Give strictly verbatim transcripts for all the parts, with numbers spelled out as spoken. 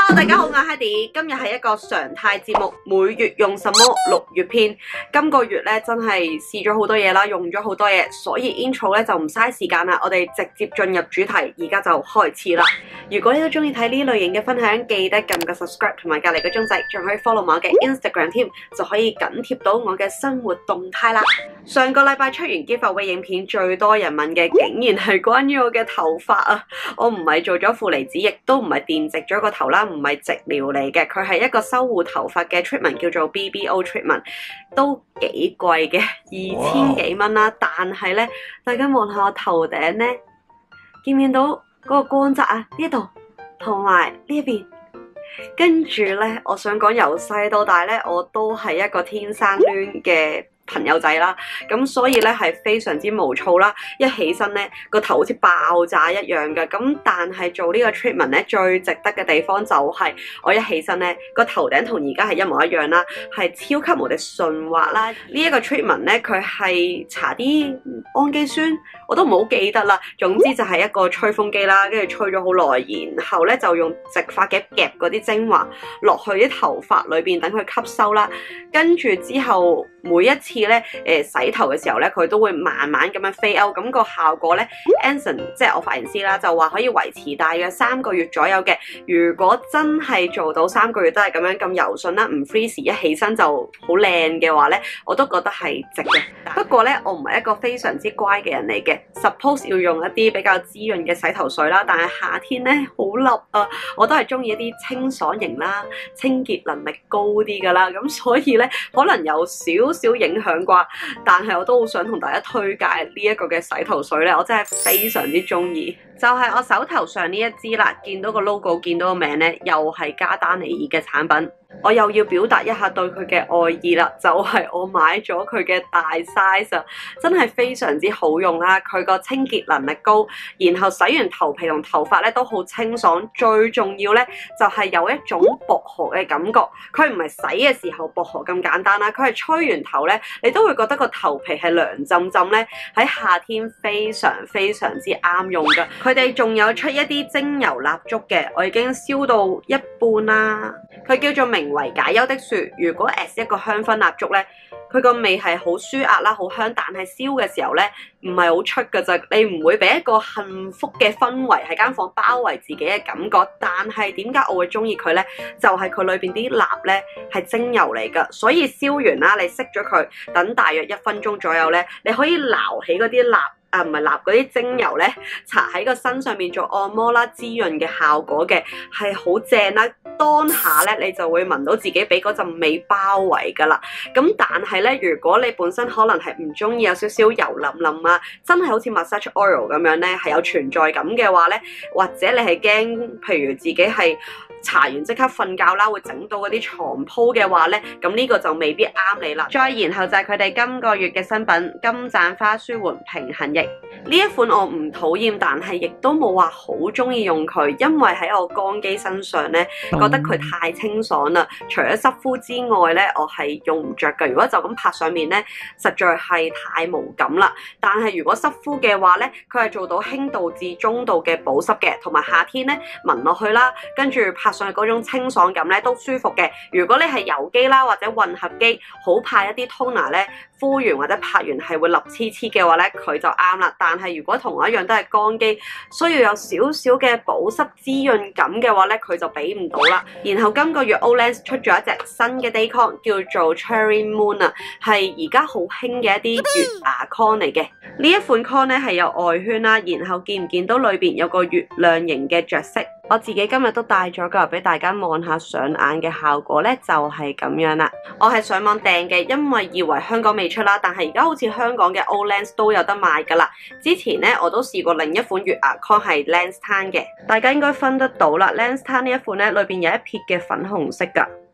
Hello， 大家好，我係 Hedy， 今日係一個常態節目，每月用什麼六月篇。今個月咧真係試咗好多嘢啦，用咗好多嘢，所以 intro 咧就唔嘥時間啦，我哋直接進入主題，而家就開始啦。如果你都中意睇呢類型嘅分享，記得撳個 subscribe 同埋隔離個鐘仔，仲可以 follow 埋我嘅 Instagram 添，就可以緊貼到我嘅生活動態啦。上個禮拜出完 giveaway 影片，最多人問嘅竟然係關於我嘅頭髮啊！我唔係做咗負離子，亦都唔係電植咗個頭啦，唔係直療嚟嘅，佢係一個修護頭髮嘅 treatment， 叫做 B B O treatment， 都幾貴嘅，二千幾蚊啦。但係咧，大家望下我頭頂咧，見唔見到嗰個光澤啊？呢度同埋呢一邊。跟住咧，我想講由細到大咧，我都係一個天生攣嘅朋友仔啦，咁所以咧係非常之毛躁啦，一起身咧個頭好似爆炸一樣嘅，咁但係做呢個 treatment 咧最值得嘅地方就係我一起身咧個頭頂同而家係一模一樣啦，係超級無敵順滑啦。呢一個 treatment 咧佢係搽啲氨基酸，我都唔好記得啦。總之就係一個吹風機啦，跟住吹咗好耐，然後咧就用直髮夾夾嗰啲精華落去啲頭髮裏邊，等佢吸收啦。跟住之後每一次咧，誒洗頭嘅時候咧，佢都會慢慢咁樣 fade out，咁個效果咧 Anson 即係我髮型師啦，就話可以維持大約三個月左右嘅。如果真係做到三個月都係咁樣咁柔順啦，唔 freeze 一起身就好靚嘅話咧，我都覺得係值嘅。不過咧，我唔係一個非常之乖嘅人嚟嘅 ，suppose 要用一啲比較滋潤嘅洗頭水啦，但係夏天咧好笠啊，我都係中意一啲清爽型啦，清潔能力高啲噶啦，咁所以咧可能有少少影響啩，但係我都好想同大家推介呢一個嘅洗頭水咧，我真係非常之中意。就係我手頭上呢一支啦，見到個 logo， 見到個名咧，又係加丹尼爾嘅產品。我又要表達一下對佢嘅愛意啦，就係我買咗佢嘅大 size 啊，真係非常之好用啦。佢個清潔能力高，然後洗完頭皮同頭髮咧都好清爽。最重要咧就係有一種薄荷嘅感覺，佢唔係洗嘅時候薄荷咁簡單啦，佢係吹完頭咧，你都會覺得個頭皮係涼浸浸咧，喺夏天非常非常之啱用噶。佢哋仲有出一啲精油蠟燭嘅，我已經燒到一半啦。佢叫做名為解憂的雪，如果 as 一個香薰蠟燭咧，佢個味係好舒壓啦，好香，但係燒嘅時候咧唔係好出㗎咋，你唔會俾一個幸福嘅氛圍喺間房包圍自己嘅感覺。但係點解我會中意佢咧？就係佢裏邊啲蠟咧係精油嚟㗎，所以燒完啦，你熄咗佢，等大約一分鐘左右咧，你可以撈起嗰啲蠟。啊，唔係蠟嗰啲精油咧，搽喺個身上面做按摩啦、滋潤嘅效果嘅，係好正啦。當下咧，你就會聞到自己俾嗰陣味包圍噶啦。咁但係咧，如果你本身可能係唔中意有少少油淋淋啊，真係好似 massage oil 咁樣咧，係有存在感嘅話咧，或者你係驚，譬如自己係搽完即刻瞓覺啦，會整到嗰啲床鋪嘅話咧，咁呢個就未必啱你啦。再然後就係佢哋今個月嘅新品金盞花舒緩平衡液，呢一款我唔討厭，但係亦都冇話好中意用佢，因為喺我乾肌身上咧，覺得佢太清爽啦。除咗濕敷之外咧，我係用唔着㗎。如果就咁拍上面咧，實在係太無感啦。但係如果濕敷嘅話咧，佢係做到輕度至中度嘅保濕嘅，同埋夏天咧聞落去啦，跟住拍上去嗰種清爽感咧都舒服嘅。如果你係油肌啦或者混合肌，好怕一啲 toner 咧敷完或者拍完係會立黐黐嘅話咧，佢就啱啦。但係如果同我一樣都係乾肌，需要有少少嘅保濕滋潤感嘅話咧，佢就俾唔到啦。然後今個月 Olens 出咗一隻新嘅 day con 叫做 Cherry Moon 啊，係而家好興嘅一啲月牙 con 嚟嘅。呢一款 con 咧係有外圈啦，然後見唔見到裏邊有個月亮形嘅着色？我自己今日都帶咗個俾大家望下上眼嘅效果咧，就係咁樣啦。我係上網訂嘅，因為以為香港未出啦，但係而家好似香港嘅 Olens 都有得賣噶啦。之前咧我都試過另一款月牙 con 係 Lens Tan 嘅，大家應該分得到啦。Lens Tan 呢一款咧裏邊有一撇嘅粉紅色噶。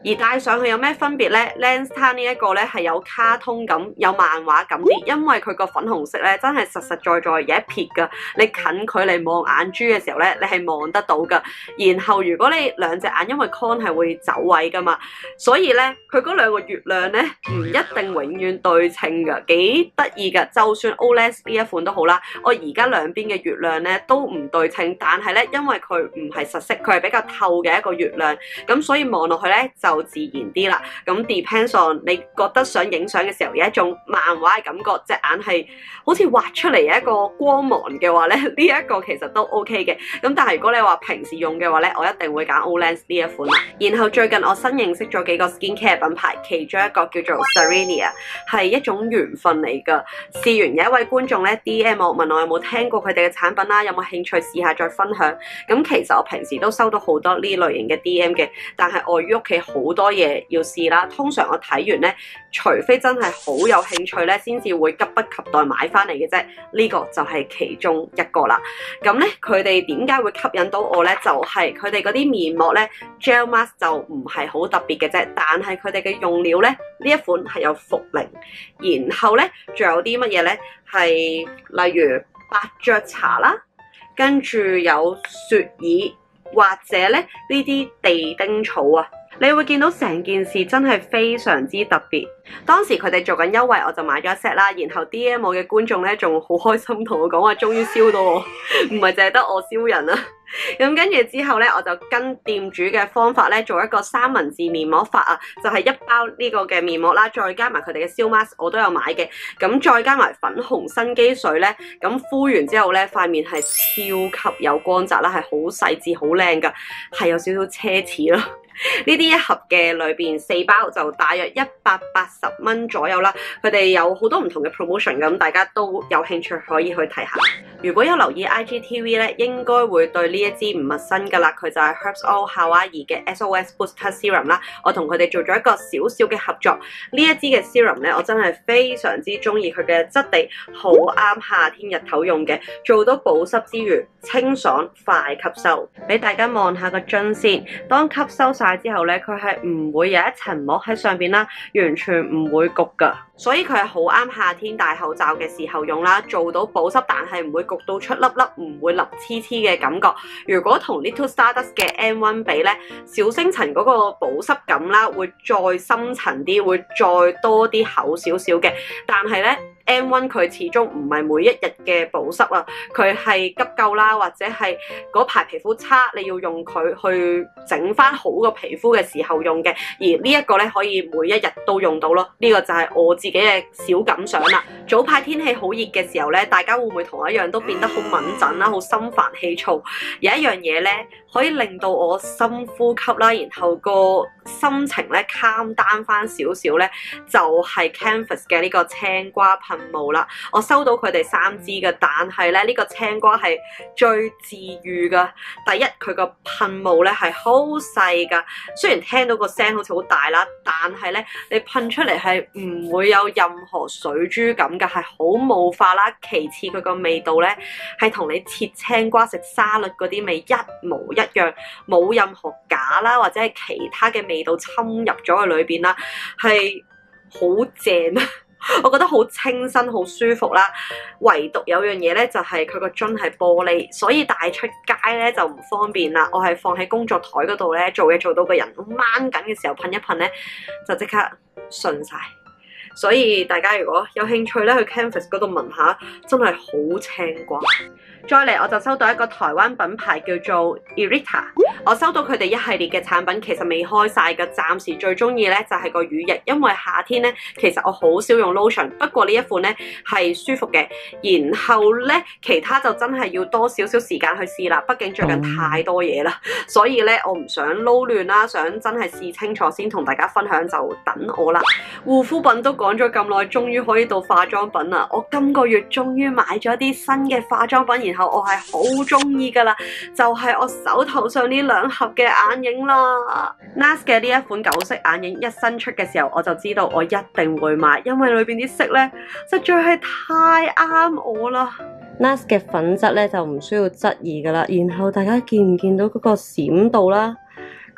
而戴上去有咩分別呢？ Lenstan 呢一個咧係有卡通感、有漫畫感啲，因為佢個粉紅色咧真係實實在在有一撇噶，你近距離望眼珠嘅時候咧，你係望得到噶。然後如果你兩隻眼因為 con 係會走位噶嘛，所以咧佢嗰兩個月亮咧唔一定永遠對稱噶，幾得意噶。就算 OLens 呢一款都好啦，我而家兩邊嘅月亮咧都唔對稱，但係咧因為佢唔係實色，佢係比較透嘅一個月亮，咁所以望落去咧就就自然啲啦，咁 depends on 你覺得想影相嘅時候有一種漫畫嘅感覺，隻眼係好似畫出嚟一個光芒嘅話咧，呢一個其實都 OK 嘅。咁但係如果你話平時用嘅話咧，我一定會揀 OLens 呢一款啦。然後最近我新認識咗幾個 skincare 品牌，其中一個叫做 Serenia， 係一種緣分嚟㗎。試完有一位觀眾咧 D M 我問我有冇聽過佢哋嘅產品啦，有冇興趣試下再分享。咁其實我平時都收到好多呢類型嘅 D M 嘅，但係礙於屋企好好多嘢要試啦，通常我睇完咧，除非真係好有興趣咧，先至會急不及待買翻嚟嘅啫。呢個就係其中一個啦。咁咧，佢哋點解會吸引到我咧？就係佢哋嗰啲面膜咧 ，gel mask 就唔係好特別嘅啫，但係佢哋嘅用料咧，呢一款係有茯苓，然後咧仲有啲乜嘢咧？係例如伯爵茶啦，跟住有雪耳，或者咧呢啲地丁草啊。你會見到成件事真係非常之特別。當時佢哋做緊優惠，我就買咗一 set 啦。然後 D M 我嘅觀眾咧仲好開心同我講話，終於燒到我，唔係淨係得我燒人啊！咁跟住之後咧，我就跟店主嘅方法咧做一個三文治面膜法啊，就係、是、一包呢個嘅面膜啦，再加埋佢哋嘅燒 mask，我都有買嘅。咁再加埋粉紅生機水咧，咁敷完之後咧，塊面係超級有光澤啦，係好細緻、好靚噶，係有少少奢侈咯。呢啲一盒嘅裏邊四包就大約一百八十蚊左右啦。佢哋有好多唔同嘅 promotion， 咁大家都有興趣可以去睇下。如果有留意 I G T V 咧，應該會對呢一支唔陌生噶啦。佢就係 Herbs All Hawaii 嘅 S O S Booster Serum 啦。我同佢哋做咗一個小小嘅合作。呢一支嘅 serum 咧，我真係非常之中意佢嘅質地，好啱夏天日頭用嘅，做到保濕之餘清爽快吸收。俾大家望下個樽先，當吸收晒之後咧，佢係唔會有一層膜喺上邊啦，完全唔會焗噶，所以佢係好啱夏天戴口罩嘅時候用啦，做到保濕，但係唔會焗到出粒粒，唔會立黐黐嘅感覺。如果同 Little Stardust 嘅 M 一 比咧，小星塵嗰個保濕感啦，會再深層啲，會再多啲厚少少嘅，但係咧。M 一 佢始終唔係每一日嘅保濕啊，佢係急救啦，或者係嗰排皮膚差，你要用佢去整翻好個皮膚嘅時候用嘅。而呢一個咧可以每一日都用到咯，呢、這個就係我自己嘅小感想啦。早排天氣好熱嘅時候咧，大家會唔會同我一樣都變得好敏感啦，好心煩氣躁？有一樣嘢咧可以令到我深呼吸啦，然後個心情咧 calm down 翻少少咧，就係、是、Canvas 嘅呢個青瓜噴霧啦。我收到佢哋三支嘅，但係咧呢、這個青瓜係最治愈噶。第一，佢個噴霧咧係好細噶，雖然聽到個聲好似好大啦，但係咧你噴出嚟係唔會有任何水珠感噶，係好霧化啦。其次，佢個味道咧係同你切青瓜食沙律嗰啲味一模一樣，冇任何假啦或者係其他嘅味道侵入咗去裏邊啦，係好正啊！我覺得好清新好舒服啦，唯獨有樣嘢咧就係佢個樽係玻璃，所以帶出街咧就唔方便啦。我係放喺工作台嗰度咧，做嘢做到個人掹緊嘅時候噴一噴咧，就即刻順晒。所以大家如果有興趣咧，去 Canvas 嗰度聞下，真係好青瓜。再嚟我就收到一個台灣品牌叫做 Irita， 我收到佢哋一系列嘅產品，其實未開晒嘅，暫時最中意咧就係個乳液，因為夏天咧其實我好少用 lotion， 不過呢一款咧係舒服嘅。然後咧其他就真係要多少少時間去試啦，畢竟最近太多嘢啦，所以咧我唔想撈亂啦，想真係試清楚先同大家分享，就等我啦。護膚品都講咗咁耐，終於可以到化妝品啦！我今個月終於買咗啲新嘅化妝品，然後我係好中意噶啦，就係我手頭上呢兩盒嘅眼影啦。N A R S 嘅呢一款九色眼影一新出嘅時候，我就知道我一定會買，因為裏邊啲色咧實在係太啱我啦。N A R S 嘅粉質咧就唔需要質疑噶啦，然後大家見唔見到嗰個閃度啦？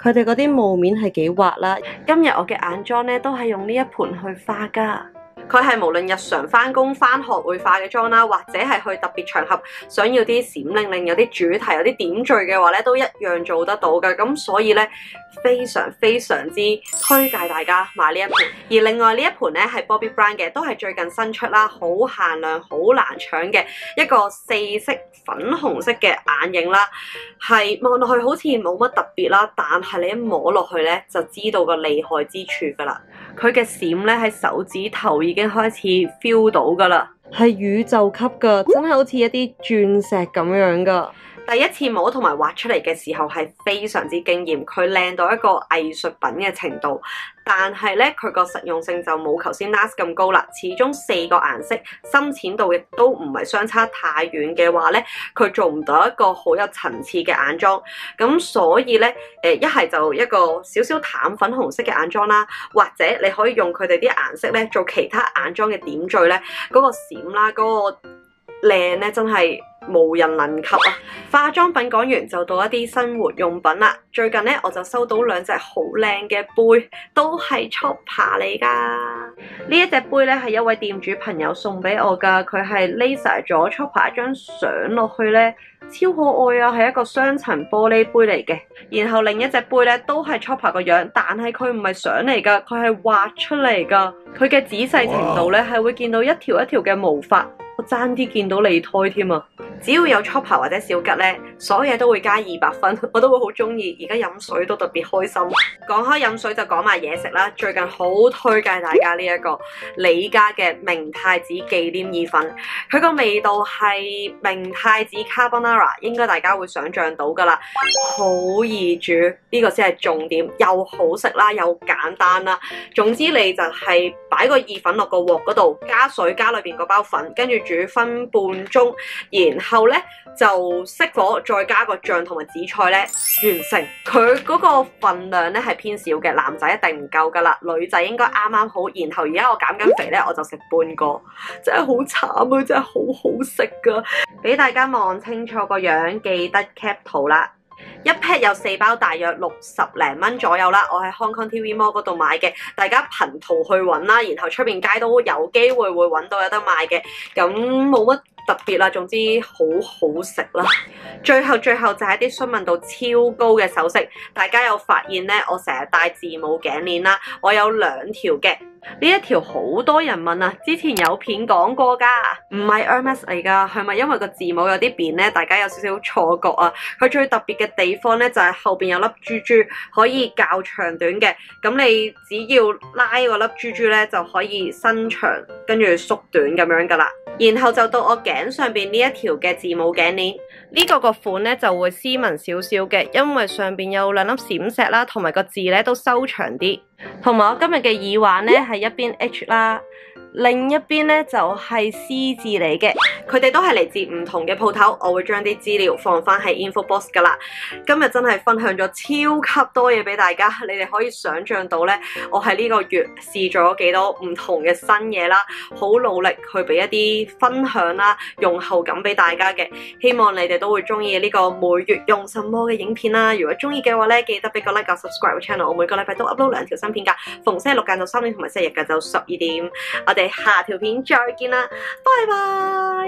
佢哋嗰啲霧面係幾滑啦。今日我嘅眼妝咧都係用呢一盤去化㗎。佢係無論日常返工返學會化嘅妝啦，或者係去特別場合想要啲閃靈靈、有啲主題、有啲點綴嘅話咧，都一樣做得到嘅。咁所以咧，非常非常之推介大家買呢一盤。而另外呢一盤咧係 Bobbi Brown 嘅，都係最近新出啦，好限量、好難搶嘅一個四色粉紅色嘅眼影啦。係望落去好似冇乜特別啦，但係你一摸落去咧就知道個厲害之處噶啦。佢嘅閃咧喺手指頭已經開始 feel 到噶啦，係宇宙級噶，真係好似一啲鑽石咁樣噶。第一次摸同埋畫出嚟嘅時候係非常之驚豔，佢靚到一個藝術品嘅程度。但係咧，佢個實用性就冇頭先 Nars 咁高啦。始終四個顏色深淺度亦都唔係相差太遠嘅話咧，佢做唔到一個好有層次嘅眼妝。咁所以咧，誒一係就一個少少淡粉紅色嘅眼妝啦，或者你可以用佢哋啲顏色咧做其他眼妝嘅點綴咧，嗰、嗰個閃啦，嗰、嗰個靚咧真係無人能及啊！化妝品講完就到一啲生活用品啦。最近咧我就收到兩隻好靚嘅杯，都係 Chopper 嚟噶。呢一隻杯咧係一位店主朋友送俾我噶，佢係 laser 咗 Chopper 一張相落去咧，超可愛啊！係一個雙層玻璃杯嚟嘅。然後另一隻杯咧都係 Chopper 個樣，但係佢唔係相嚟噶，佢係畫出嚟噶。佢嘅仔細程度咧係會見到一條一條嘅毛髮。我爭啲見到你胎添啊！只要有 Chopper 或者小吉咧，所有嘢都會加二百分，我都會好中意。而家飲水都特別開心。講開飲水就講埋嘢食啦。最近好推介大家呢一個李家嘅明太子忌廉意粉，佢個味道係明太子 Carbonara， 應該大家會想象到噶啦。好易煮，呢個先係重點，又好食啦，又簡單啦。總之你就係擺個意粉落個鑊嗰度，加水加裏邊嗰包粉，跟住煮分半鐘，然後咧就熄火，再加個醬同埋紫菜咧，完成。佢嗰個份量咧係偏少嘅，男仔一定唔夠噶啦，女仔應該啱啱好。然後而家我減緊肥咧，我就食半個，真係好慘啊！真係好好食噶，俾大家望清楚個樣，記得 cap 圖啦。一 pack 有四包，大約六十零蚊左右啦。我喺 Hong Kong T V Mall 嗰度買嘅，大家憑圖去揾啦。然後出邊街都有機會會揾到有得賣嘅，咁冇乜特別啦。總之好好食啦。最後最後就係啲詢問度超高嘅首飾，大家有發現呢？我成日戴字母頸鏈啦，我有兩條嘅。呢一條好多人問啊，之前有片講過噶，唔係 Hermes 嚟噶，係咪因為個字母有啲扁呢？大家有少少錯覺啊。佢最特別嘅地方呢，就係後邊有粒珠珠，可以較長短嘅。咁你只要拉個粒珠珠呢，就可以伸長跟住縮短咁樣噶啦。然後就到我頸上邊呢一條嘅字母頸鏈，呢個個款呢就會斯文少少嘅，因為上邊有兩粒閃石啦，同埋個字呢都收長啲。同埋我今日嘅耳環呢係一邊 H 啦，另一邊呢就係 C 字嚟嘅。佢哋都係嚟自唔同嘅鋪頭，我會將啲資料放翻喺 info box 噶啦。今日真係分享咗超級多嘢俾大家，你哋可以想象到呢，我喺呢個月試咗幾多唔同嘅新嘢啦，好努力去俾一啲分享啦、用後感俾大家嘅。希望你哋都會中意呢個每月用什麼嘅影片啦。如果中意嘅話呢，記得俾個 like 加 subscribe 個 channel。我每個禮拜都 upload 兩條新片噶，逢星期六晏晝三點同埋星期日晏晝十二點。我哋下條片再見啦，拜拜。